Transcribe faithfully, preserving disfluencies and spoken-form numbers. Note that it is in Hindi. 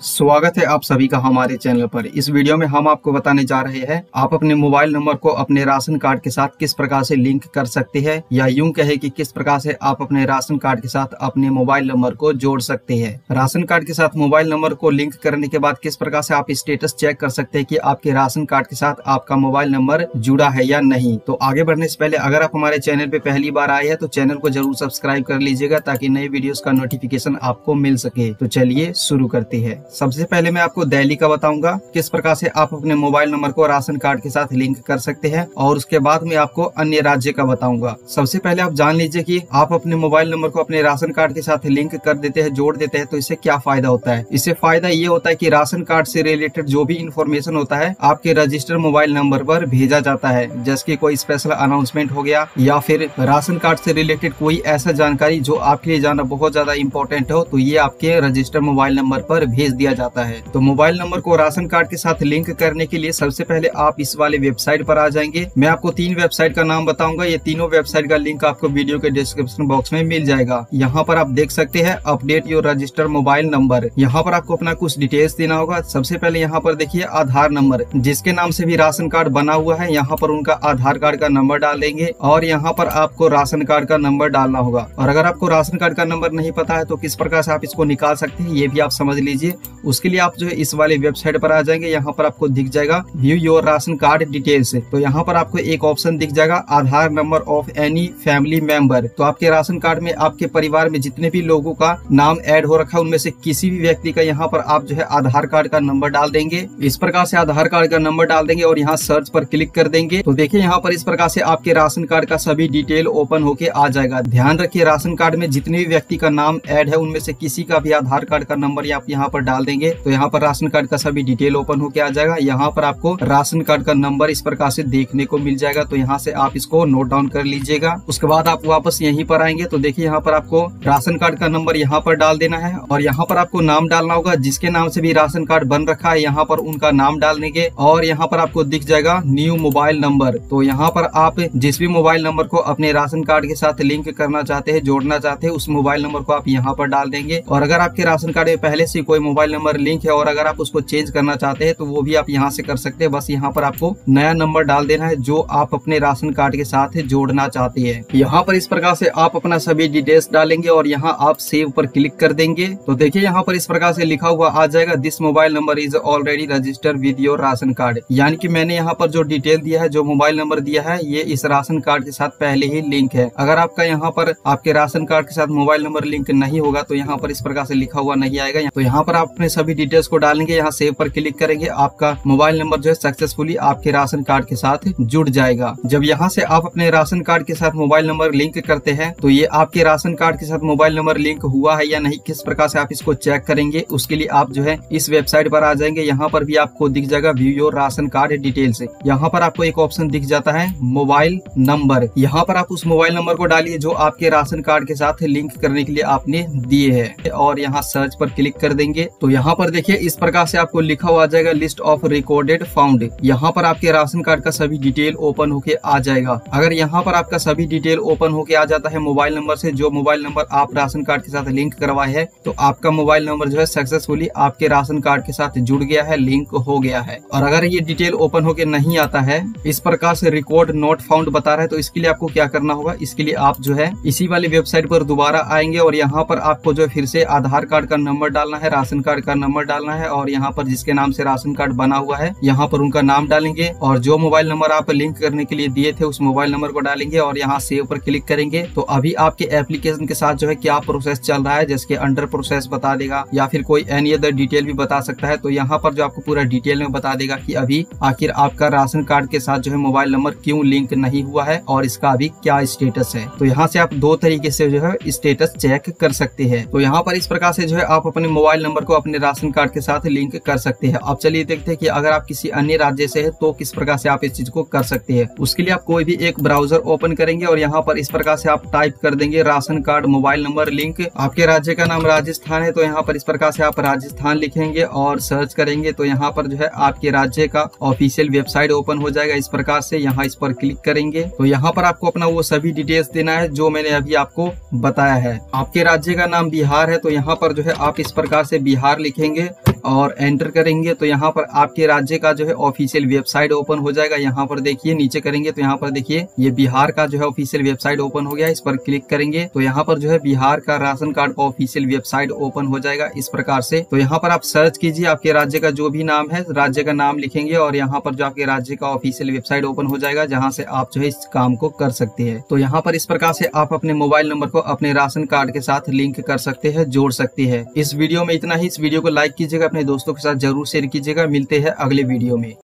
स्वागत है आप सभी का हमारे चैनल पर। इस वीडियो में हम आपको बताने जा रहे हैं आप अपने मोबाइल नंबर को अपने राशन कार्ड के साथ किस प्रकार से लिंक कर सकते हैं, या यूं कहे कि किस प्रकार से आप अपने राशन कार्ड के साथ अपने मोबाइल नंबर को जोड़ सकते हैं। राशन कार्ड के साथ मोबाइल नंबर को लिंक करने के बाद किस प्रकार से आप स्टेटस चेक कर सकते हैं कि आपके राशन कार्ड के साथ आपका मोबाइल नंबर जुड़ा है या नहीं। तो आगे बढ़ने से पहले अगर आप हमारे चैनल पे पहली बार आए हैं तो चैनल को जरूर सब्सक्राइब कर लीजिएगा ताकि नए वीडियोस का नोटिफिकेशन आपको मिल सके। तो चलिए शुरू करते हैं। सबसे पहले मैं आपको दिल्ली का बताऊंगा किस प्रकार से आप अपने मोबाइल नंबर को राशन कार्ड के साथ लिंक कर सकते हैं, और उसके बाद मैं आपको अन्य राज्य का बताऊंगा। सबसे पहले आप जान लीजिए कि आप अपने मोबाइल नंबर को अपने राशन कार्ड के साथ लिंक कर देते हैं, जोड़ देते हैं, तो इससे क्या फायदा होता है। इससे फायदा ये होता है कि राशन कार्ड से रिलेटेड जो भी इंफॉर्मेशन होता है आपके रजिस्टर्ड मोबाइल नंबर पर भेजा जाता है। जैसे कि कोई स्पेशल अनाउंसमेंट हो गया या फिर राशन कार्ड से रिलेटेड कोई ऐसा जानकारी जो आपके लिए जानना बहुत ज्यादा इंपॉर्टेंट हो, तो ये आपके रजिस्टर्ड मोबाइल नंबर पर भेज दिया जाता है। तो मोबाइल नंबर को राशन कार्ड के साथ लिंक करने के लिए सबसे पहले आप इस वाले वेबसाइट पर आ जाएंगे। मैं आपको तीन वेबसाइट का नाम बताऊंगा। ये तीनों वेबसाइट का लिंक आपको वीडियो के डिस्क्रिप्शन बॉक्स में मिल जाएगा। यहाँ पर आप देख सकते हैं update your registered mobile number. यहाँ पर आपको अपना कुछ डिटेल्स देना होगा। सबसे पहले यहाँ पर देखिए आधार नंबर, जिसके नाम से भी राशन कार्ड बना हुआ है यहाँ पर उनका आधार कार्ड का नंबर डाल देंगे, और यहाँ पर आपको राशन कार्ड का नंबर डालना होगा। और अगर आपको राशन कार्ड का नंबर नहीं पता है तो किस प्रकार से आप इसको निकाल सकते हैं ये भी आप समझ लीजिए। उसके लिए आप जो है इस वाले वेबसाइट पर आ जाएंगे। यहाँ पर आपको दिख जाएगा view your ration card details. तो यहाँ पर आपको एक ऑप्शन दिख जाएगा Aadhaar number of any family member. तो आपके राशन कार्ड में आपके परिवार में जितने भी लोगों का नाम ऐड हो रखा है उनमें से किसी भी व्यक्ति का यहाँ पर आप जो है आधार कार्ड का नंबर डाल देंगे। इस प्रकार से आधार कार्ड का नंबर डाल देंगे और यहाँ सर्च पर क्लिक कर देंगे। तो देखिए यहाँ पर इस प्रकार से आपके राशन कार्ड का सभी डिटेल ओपन होके आ जाएगा। ध्यान रखिए राशन कार्ड में जितने भी व्यक्ति का नाम ऐड है उनमें से किसी का भी आधार कार्ड का नंबर आप यहाँ पर डाल देंगे तो यहाँ पर राशन कार्ड का सभी डिटेल ओपन होके आ जाएगा। यहाँ पर आपको राशन कार्ड का नंबर इस प्रकार से देखने को मिल जाएगा। तो यहाँ से आप इसको नोट डाउन कर लीजिएगा। उसके बाद आप वापस यहीं पर आएंगे तो देखिए यहाँ पर आपको राशन कार्ड का नंबर यहाँ पर डाल देना है, और यहाँ पर आपको नाम डालना होगा। जिसके नाम से भी राशन कार्ड बन रखा है यहाँ पर उनका नाम डाल देंगे, और यहाँ पर आपको दिख जाएगा न्यू मोबाइल नंबर। तो यहाँ पर आप जिस भी मोबाइल नंबर को अपने राशन कार्ड के साथ लिंक करना चाहते हैं, जोड़ना चाहते हैं, उस मोबाइल नंबर को आप यहाँ पर डाल देंगे। और अगर आपके राशन कार्ड में पहले से कोई मोबाइल नंबर लिंक है और अगर आप उसको चेंज करना चाहते हैं तो वो भी आप यहाँ से कर सकते हैं। बस यहाँ पर आपको नया नंबर डाल देना है जो आप अपने राशन कार्ड के साथ जोड़ना चाहते हैं। यहाँ पर इस प्रकार से आप अपना सभी डिटेल्स डालेंगे और यहाँ आप सेव पर क्लिक कर देंगे। तो देखिए यहाँ पर इस प्रकार से लिखा हुआ आ जाएगा this mobile number is already registered with your ration card. यानी कि मैंने यहाँ पर जो डिटेल दिया है, जो मोबाइल नंबर दिया है, ये इस राशन कार्ड के साथ पहले ही लिंक है। अगर आपका यहाँ पर आपके राशन कार्ड के साथ मोबाइल नंबर लिंक नहीं होगा तो यहाँ पर इस प्रकार से लिखा हुआ नहीं आएगा। तो यहाँ पर आप अपने सभी डिटेल्स को डालेंगे, यहाँ सेव पर क्लिक करेंगे, आपका मोबाइल नंबर जो है सक्सेसफुली आपके राशन कार्ड के साथ जुड़ जाएगा। जब यहाँ से आप अपने राशन कार्ड के साथ मोबाइल नंबर लिंक करते हैं तो ये आपके राशन कार्ड के साथ मोबाइल नंबर लिंक हुआ है या नहीं, किस प्रकार से आप इसको चेक करेंगे, उसके लिए आप जो है इस वेबसाइट पर आ जाएंगे। यहाँ पर भी आपको दिख जाएगा view your ration card details. यहाँ पर आपको एक ऑप्शन दिख जाता है मोबाइल नंबर। यहाँ पर आप उस मोबाइल नंबर को डालिए जो आपके राशन कार्ड के साथ लिंक करने के लिए आपने दिए है, और यहाँ सर्च पर क्लिक कर देंगे। तो यहाँ पर देखिए इस प्रकार से आपको लिखा हुआ आ जाएगा लिस्ट ऑफ रिकॉर्डेड फाउंड। यहाँ पर आपके राशन कार्ड का सभी डिटेल ओपन होके आ जाएगा। अगर यहाँ पर आपका सभी डिटेल ओपन होके आ जाता है मोबाइल नंबर से, जो मोबाइल नंबर आप राशन कार्ड के साथ लिंक करवाए है, तो आपका मोबाइल नंबर जो है सक्सेसफुली आपके राशन कार्ड के साथ जुड़ गया है, लिंक हो गया है। और अगर ये डिटेल ओपन होके नहीं आता है, इस प्रकार से रिकॉर्ड नॉट फाउंड बता रहा है, तो इसके लिए आपको क्या करना होगा, इसके लिए आप जो है इसी वाली वेबसाइट पर दोबारा आएंगे और यहाँ पर आपको जो फिर से आधार कार्ड का नंबर डालना है, राशन कार्ड का नंबर डालना है, और यहाँ पर जिसके नाम से राशन कार्ड बना हुआ है यहाँ पर उनका नाम डालेंगे, और जो मोबाइल नंबर आप लिंक करने के लिए दिए थे उस मोबाइल नंबर को डालेंगे और यहाँ सेव पर क्लिक करेंगे। तो अभी आपके एप्लीकेशन के साथ जो है क्या प्रोसेस चल रहा है, जैसे कि अंडर प्रोसेस बता देगा या फिर कोई एनी अदर डिटेल भी बता सकता है। तो यहाँ पर जो आपको पूरा डिटेल में बता देगा कि अभी आखिर आपका राशन कार्ड के साथ जो है मोबाइल नंबर क्यों लिंक नहीं हुआ है और इसका अभी क्या स्टेटस है। तो यहाँ से आप दो तरीके से जो है स्टेटस चेक कर सकते हैं। तो यहाँ पर इस प्रकार से जो है आप अपने मोबाइल नंबर को अपने राशन कार्ड के साथ लिंक कर सकते हैं। अब चलिए देखते हैं कि अगर आप किसी अन्य राज्य से है तो किस प्रकार से आप इस चीज को कर सकते हैं। उसके लिए आप कोई भी एक ब्राउजर ओपन करेंगे और यहाँ पर इस प्रकार से आप टाइप कर देंगे ration card mobile number link. आपके राज्य का नाम राजस्थान है तो यहाँ पर इस प्रकार से आप राजस्थान लिखेंगे और सर्च करेंगे तो यहाँ पर जो है आपके राज्य का ऑफिशियल वेबसाइट ओपन हो जाएगा। इस प्रकार से यहाँ इस पर क्लिक करेंगे तो यहाँ पर आपको अपना वो सभी डिटेल्स देना है जो मैंने अभी आपको बताया है। आपके राज्य का नाम बिहार है तो यहाँ पर जो है आप इस प्रकार से बिहार लिखेंगे और एंटर करेंगे तो यहाँ पर आपके राज्य का जो है ऑफिशियल वेबसाइट ओपन हो जाएगा। यहाँ पर देखिए नीचे करेंगे तो यहाँ पर देखिए ये बिहार का जो है ऑफिशियल वेबसाइट ओपन हो गया। इस पर क्लिक करेंगे तो यहाँ पर जो है बिहार का राशन कार्ड का ऑफिशियल वेबसाइट ओपन हो जाएगा इस प्रकार से। तो यहाँ पर आप सर्च कीजिए आपके राज्य का जो भी नाम है, राज्य का नाम लिखेंगे और यहाँ पर जो आपके राज्य का ऑफिशियल वेबसाइट ओपन हो जाएगा जहाँ से आप जो है इस काम को कर सकते हैं। तो यहाँ पर इस प्रकार से आप अपने मोबाइल नंबर को अपने राशन कार्ड के साथ लिंक कर सकते हैं, जोड़ सकते हैं। इस वीडियो में इतना ही। इस वीडियो को लाइक कीजिएगा, अपने दोस्तों के साथ जरूर शेयर कीजिएगा। मिलते हैं अगले वीडियो में।